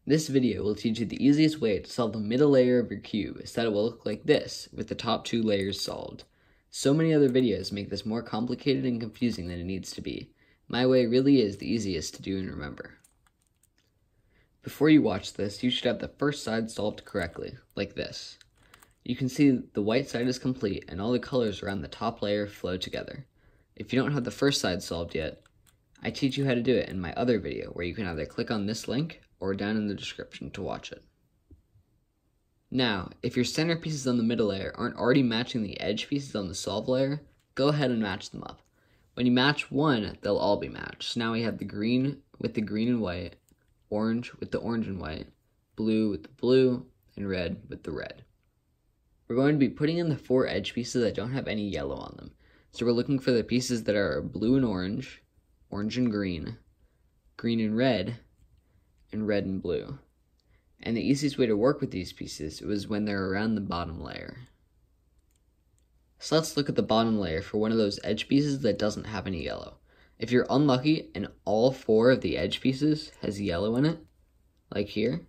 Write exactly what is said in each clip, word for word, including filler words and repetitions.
This video will teach you the easiest way to solve the middle layer of your cube so that it will look like this with the top two layers solved. So many other videos make this more complicated and confusing than it needs to be. My way really is the easiest to do and remember. Before you watch this, you should have the first side solved correctly, like this. You can see the white side is complete and all the colors around the top layer flow together. If you don't have the first side solved yet, I teach you how to do it in my other video where you can either click on this link or down in the description to watch it. Now, if your center pieces on the middle layer aren't already matching the edge pieces on the solve layer, go ahead and match them up. When you match one, they'll all be matched. So now we have the green with the green and white, orange with the orange and white, blue with the blue, and red with the red. We're going to be putting in the four edge pieces that don't have any yellow on them. So we're looking for the pieces that are blue and orange, orange and green, green and red, and red and blue. And the easiest way to work with these pieces was when they're around the bottom layer. So let's look at the bottom layer for one of those edge pieces that doesn't have any yellow. If you're unlucky and all four of the edge pieces has yellow in it, like here,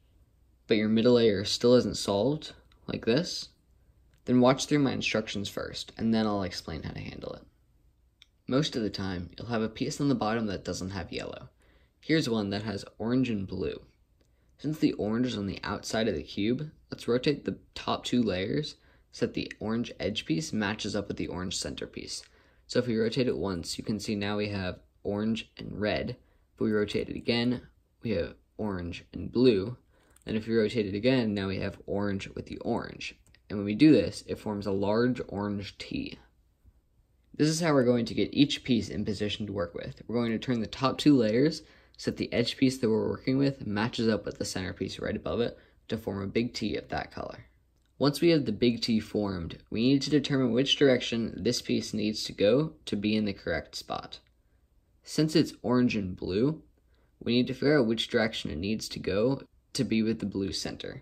but your middle layer still isn't solved, like this, then watch through my instructions first, and then I'll explain how to handle it. Most of the time, you'll have a piece on the bottom that doesn't have yellow. Here's one that has orange and blue. Since the orange is on the outside of the cube, let's rotate the top two layers so that the orange edge piece matches up with the orange center piece. So if we rotate it once, you can see now we have orange and red. If we rotate it again, we have orange and blue. And if we rotate it again, now we have orange with the orange. And when we do this, it forms a large orange T. This is how we're going to get each piece in position to work with. We're going to turn the top two layers so that the edge piece that we're working with matches up with the center piece right above it to form a big T of that color. Once we have the big T formed, we need to determine which direction this piece needs to go to be in the correct spot. Since it's orange and blue, we need to figure out which direction it needs to go to be with the blue center.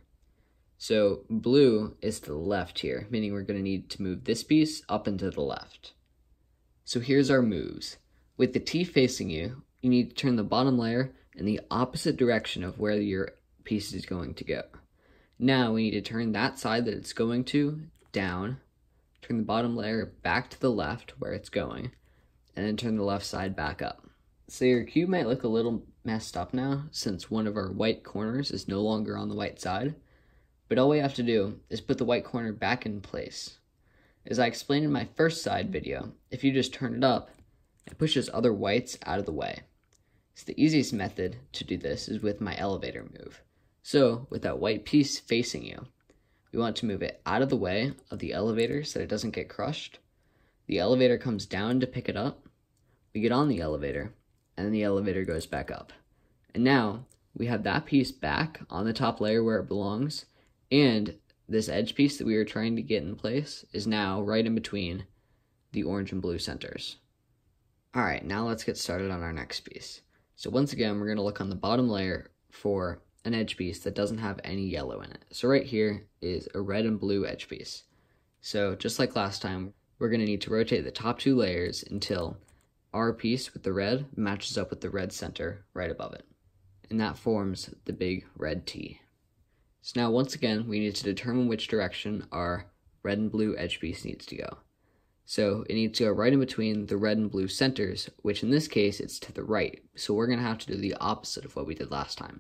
So blue is to the left here, meaning we're going to need to move this piece up and to the left. So here's our moves. With the T facing you, you need to turn the bottom layer in the opposite direction of where your piece is going to go. Now we need to turn that side that it's going to down, turn the bottom layer back to the left where it's going, and then turn the left side back up. So your cube might look a little messed up now since one of our white corners is no longer on the white side, but all we have to do is put the white corner back in place. As I explained in my first side video, if you just turn it up, it pushes other whites out of the way. So the easiest method to do this is with my elevator move. So with that white piece facing you, we want to move it out of the way of the elevator so that it doesn't get crushed. The elevator comes down to pick it up. We get on the elevator, and then the elevator goes back up. And now we have that piece back on the top layer where it belongs, and this edge piece that we were trying to get in place is now right in between the orange and blue centers. Alright, now let's get started on our next piece. So once again, we're going to look on the bottom layer for an edge piece that doesn't have any yellow in it. So right here is a red and blue edge piece. So just like last time, we're going to need to rotate the top two layers until our piece with the red matches up with the red center right above it. And that forms the big red T. So now once again, we need to determine which direction our red and blue edge piece needs to go. So it needs to go right in between the red and blue centers, which in this case, it's to the right. So we're going to have to do the opposite of what we did last time.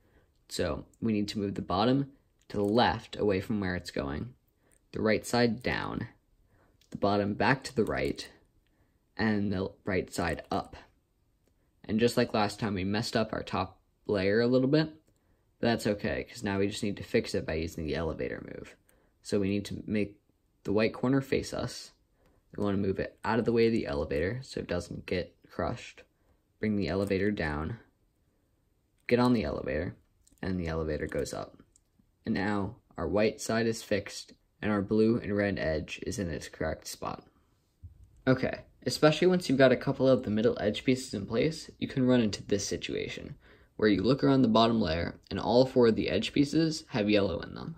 So we need to move the bottom to the left away from where it's going, the right side down, the bottom back to the right, and the right side up. And just like last time, we messed up our top layer a little bit, but that's okay, because now we just need to fix it by using the elevator move. So we need to make the white corner face us. We want to move it out of the way of the elevator so it doesn't get crushed. Bring the elevator down, get on the elevator, and the elevator goes up. And now our white side is fixed and our blue and red edge is in its correct spot. Okay, especially once you've got a couple of the middle edge pieces in place, you can run into this situation where you look around the bottom layer and all four of the edge pieces have yellow in them.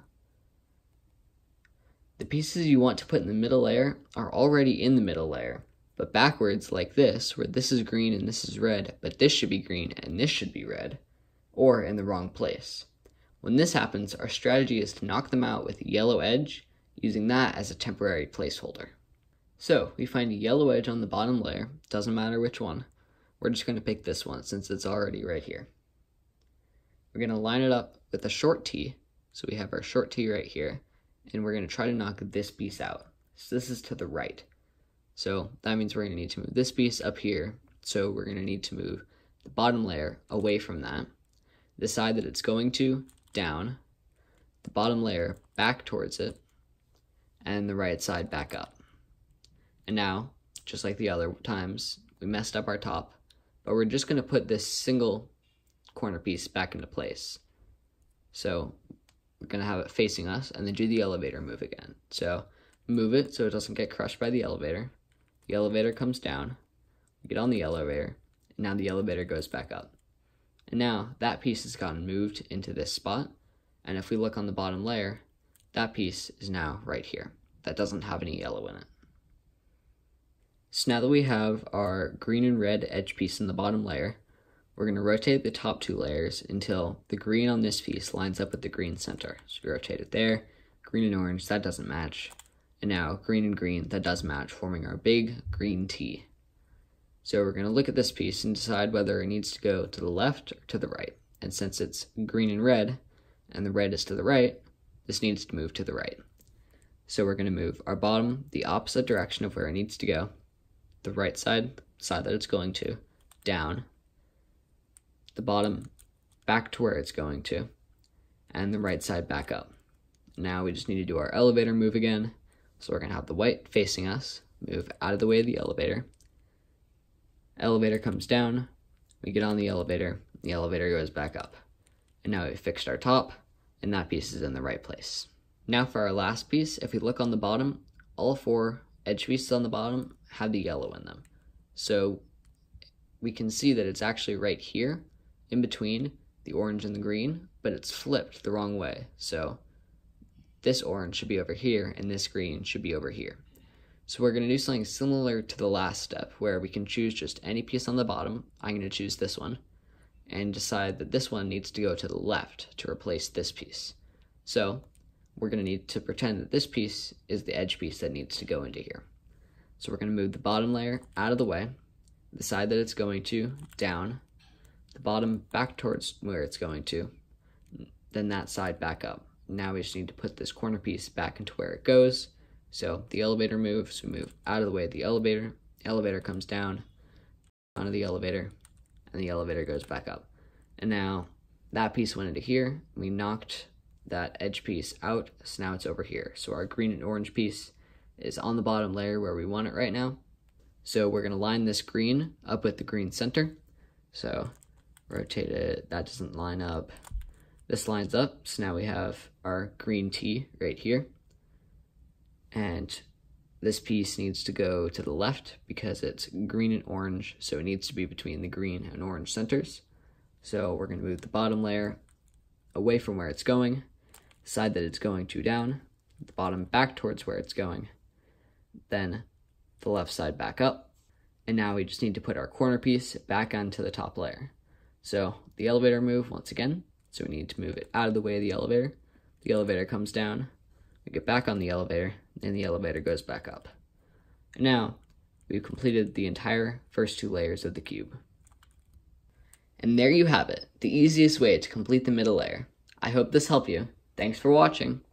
The pieces you want to put in the middle layer are already in the middle layer, but backwards like this, where this is green and this is red, but this should be green and this should be red, or in the wrong place. When this happens, our strategy is to knock them out with a yellow edge, using that as a temporary placeholder. So we find a yellow edge on the bottom layer, doesn't matter which one. We're just going to pick this one since it's already right here. We're going to line it up with a short T, so we have our short T right here, and we're going to try to knock this piece out. So this is to the right. So that means we're going to need to move this piece up here, so we're going to need to move the bottom layer away from that, the side that it's going to, down, the bottom layer back towards it, and the right side back up. And now, just like the other times, we messed up our top, but we're just going to put this single corner piece back into place. So we're going to have it facing us and then do the elevator move again. So move it so it doesn't get crushed by the elevator. The elevator comes down, we get on the elevator, and now the elevator goes back up. And now that piece has gotten moved into this spot, and if we look on the bottom layer, that piece is now right here. That doesn't have any yellow in it. So now that we have our green and red edge piece in the bottom layer, we're going to rotate the top two layers until the green on this piece lines up with the green center. So we rotate it there, green and orange, that doesn't match. And now green and green, that does match, forming our big green T. So we're going to look at this piece and decide whether it needs to go to the left or to the right. And since it's green and red, and the red is to the right, this needs to move to the right. So we're going to move our bottom the opposite direction of where it needs to go, the right side, side that it's going to, down, the bottom back to where it's going to, and the right side back up. Now we just need to do our elevator move again. So we're going to have the white facing us, move out of the way of the elevator. Elevator comes down, we get on the elevator, the elevator goes back up. And now we've fixed our top, and that piece is in the right place. Now for our last piece, if we look on the bottom, all four edge pieces on the bottom have the yellow in them. So we can see that it's actually right here, in between the orange and the green, but it's flipped the wrong way. So this orange should be over here, and this green should be over here. So we're going to do something similar to the last step, where we can choose just any piece on the bottom. I'm going to choose this one, and decide that this one needs to go to the left to replace this piece. So we're going to need to pretend that this piece is the edge piece that needs to go into here. So we're going to move the bottom layer out of the way, the side that it's going to, down, the bottom back towards where it's going to, then that side back up. Now we just need to put this corner piece back into where it goes. So the elevator moves, we move out of the way of the elevator, the elevator comes down, onto the elevator, and the elevator goes back up. And now that piece went into here, we knocked that edge piece out, so now it's over here. So our green and orange piece is on the bottom layer where we want it right now. So we're going to line this green up with the green center. So rotate it, that doesn't line up. This lines up, so now we have our green T right here. And this piece needs to go to the left because it's green and orange, so it needs to be between the green and orange centers. So we're going to move the bottom layer away from where it's going, the side that it's going to down, the bottom back towards where it's going, then the left side back up. And now we just need to put our corner piece back onto the top layer. So the elevator move once again. So we need to move it out of the way of the elevator. The elevator comes down, we get back on the elevator, and the elevator goes back up. And now, we've completed the entire first two layers of the cube. And there you have it, the easiest way to complete the middle layer. I hope this helped you. Thanks for watching.